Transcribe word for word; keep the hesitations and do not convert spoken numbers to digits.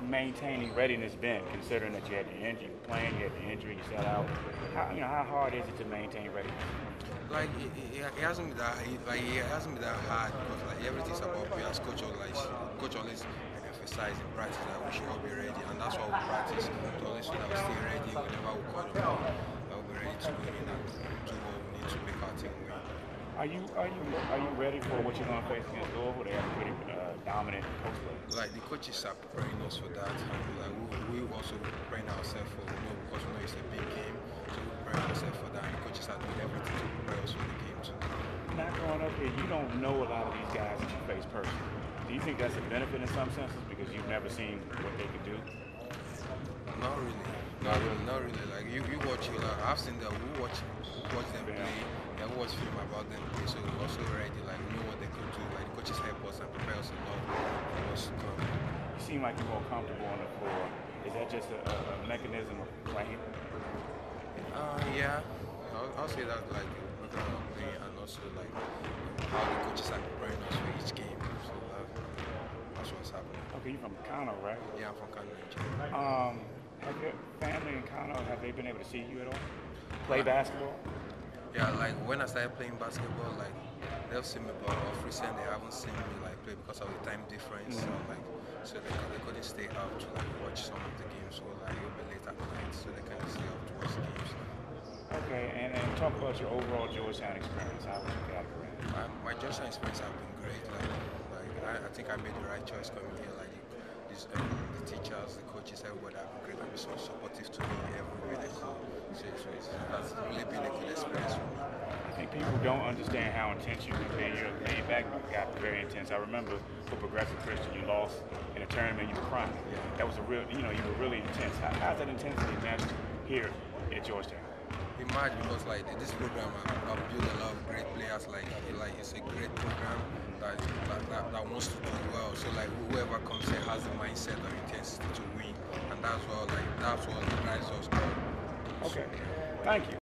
maintaining readiness been, considering that you had the injury, you were playing, you had the injury, you sat out? How, you know, how hard is it to maintain readiness? Like it, it, it hasn't been that it, like it hasn't been that hard because like everything's about me as coach always coach always emphasize in practice that we should all be ready, and that's why we practice to always so that we stay ready whenever we call the play. That we'll be ready to win and do what we need to make our team win. Are you are you are you ready for what you're going to face against Louisville? They have a pretty uh, dominant post play. Like the coaches are preparing us for that, and like we, we also preparing ourselves for you know because we know it's a big game, so we're preparing ourselves for that. And the coaches are doing everything to prepare us for the game too. Not growing up here, you don't know a lot of these guys that you face personally. Do you think that's a benefit in some senses because you've never seen what they can do? Not really. Not really. Not really. Like you, you watch it. Like, I've seen them. We watch, we watch them play. Yeah, we watch film about them play. So we're also ready. Like we know what they could do. Like the coaches help us and prepare us a lot for what's to come. You seem like you're more comfortable on the floor. Is that just a, a mechanism of playing? Uh, yeah. I'll, I'll say that like we're gonna play and also like how the coaches are preparing us for each game. So that, that's what's happening. Okay, you're from Kano, right? Yeah, I'm from Kano, Nigeria. Um, have your family in Kano, have they been able to see you at all? Play basketball? Yeah, like when I started playing basketball, like they've seen me, but of recent they haven't seen me like play because of the time difference. Mm-hmm. So like, so they, they couldn't stay up to like watch some of the games. So like it'll be late at night, so they can't stay up to watch the games. Okay, and, and talk about your overall Georgetown experience. How would you categorize it? Um, my Georgetown experience have been great. Like, like I, I think I made the right choice coming here. Like these, um, the teachers, the coaches, everybody have been great and been so supportive to me everywhere they go. So, so it's, that's really been a good experience for me. I think people don't understand how intense you can be. You're laid back, but got very intense. I remember for Progressive Christian, you lost in a tournament, you were crying. Yeah. That was a real, you know, you were really intense. How, how's that intensity matched here at Georgetown? Imagine because like this program I've, I've built a lot of great players. Like like it's a great program that that, that that wants to do well. So like whoever comes here has the mindset of intensity to win, and that's what like that's what drives us. Okay, thank you.